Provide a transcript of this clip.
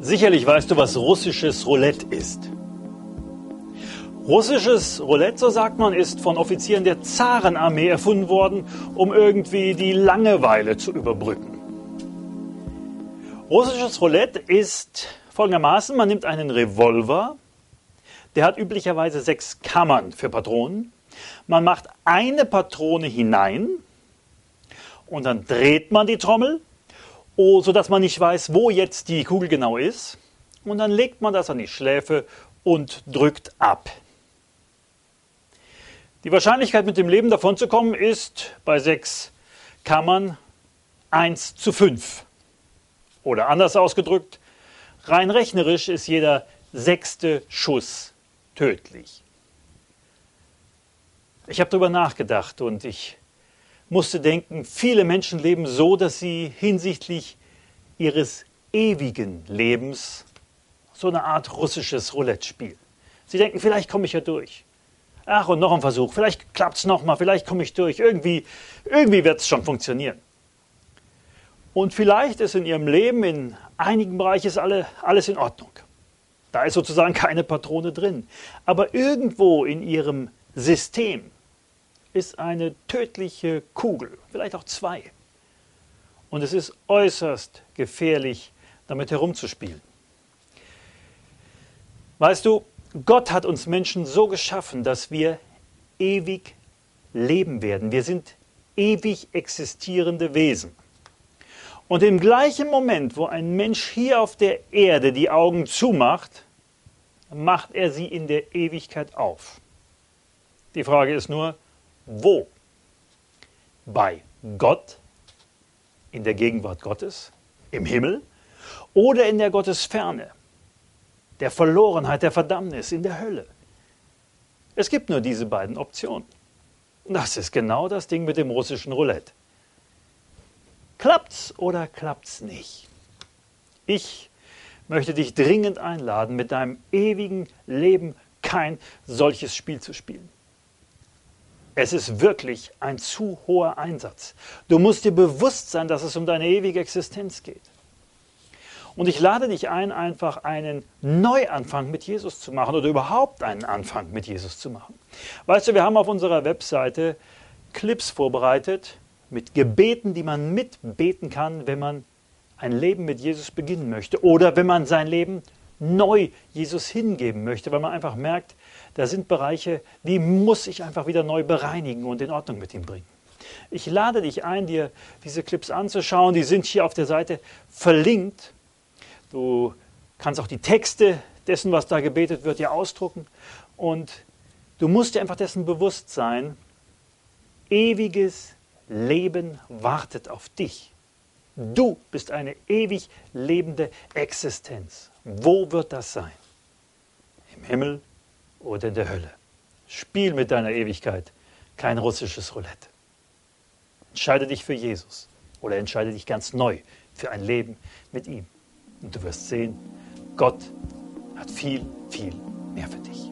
Sicherlich weißt du, was russisches Roulette ist. Russisches Roulette, so sagt man, ist von Offizieren der Zarenarmee erfunden worden, um irgendwie die Langeweile zu überbrücken. Russisches Roulette ist folgendermaßen: Man nimmt einen Revolver, der hat üblicherweise 6 Kammern für Patronen. Man macht eine Patrone hinein und dann dreht man die Trommel, sodass man nicht weiß, wo jetzt die Kugel genau ist. Und dann legt man das an die Schläfe und drückt ab. Die Wahrscheinlichkeit, mit dem Leben davonzukommen, ist bei 6 Kammern 1:5. Oder anders ausgedrückt, rein rechnerisch ist jeder 6. Schuss tödlich. Ich habe darüber nachgedacht und ich musste denken, viele Menschen leben so, dass sie hinsichtlich ihres ewigen Lebens so eine Art russisches Roulette spielen. Sie denken, vielleicht komme ich ja durch. Ach, und noch ein Versuch, vielleicht klappt es nochmal, vielleicht komme ich durch, irgendwie wird es schon funktionieren. Und vielleicht ist in ihrem Leben in einigen Bereichen alles in Ordnung. Da ist sozusagen keine Patrone drin. Aber irgendwo in ihrem System ist eine tödliche Kugel, vielleicht auch 2. Und es ist äußerst gefährlich, damit herumzuspielen. Weißt du, Gott hat uns Menschen so geschaffen, dass wir ewig leben werden. Wir sind ewig existierende Wesen. Und im gleichen Moment, wo ein Mensch hier auf der Erde die Augen zumacht, macht er sie in der Ewigkeit auf. Die Frage ist nur, wo? Bei Gott, in der Gegenwart Gottes, im Himmel, oder in der Gottesferne, der Verlorenheit, der Verdammnis, in der Hölle? Es gibt nur diese beiden Optionen. Das ist genau das Ding mit dem russischen Roulette. Klappt's oder klappt's nicht? Ich möchte dich dringend einladen, mit deinem ewigen Leben kein solches Spiel zu spielen. Es ist wirklich ein zu hoher Einsatz. Du musst dir bewusst sein, dass es um deine ewige Existenz geht. Und ich lade dich ein, einfach einen Neuanfang mit Jesus zu machen oder überhaupt einen Anfang mit Jesus zu machen. Weißt du, wir haben auf unserer Webseite Clips vorbereitet mit Gebeten, die man mitbeten kann, wenn man ein Leben mit Jesus beginnen möchte oder wenn man sein Leben neu Jesus hingeben möchte, weil man einfach merkt, da sind Bereiche, die muss ich einfach wieder neu bereinigen und in Ordnung mit ihm bringen. Ich lade dich ein, dir diese Clips anzuschauen. Die sind hier auf der Seite verlinkt. Du kannst auch die Texte dessen, was da gebetet wird, dir ausdrucken. Und du musst dir einfach dessen bewusst sein, ewiges Leben wartet auf dich. Du bist eine ewig lebende Existenz. Wo wird das sein? Im Himmel oder in der Hölle? Spiel mit deiner Ewigkeit kein russisches Roulette. Entscheide dich für Jesus oder entscheide dich ganz neu für ein Leben mit ihm. Und du wirst sehen, Gott hat viel, viel mehr für dich.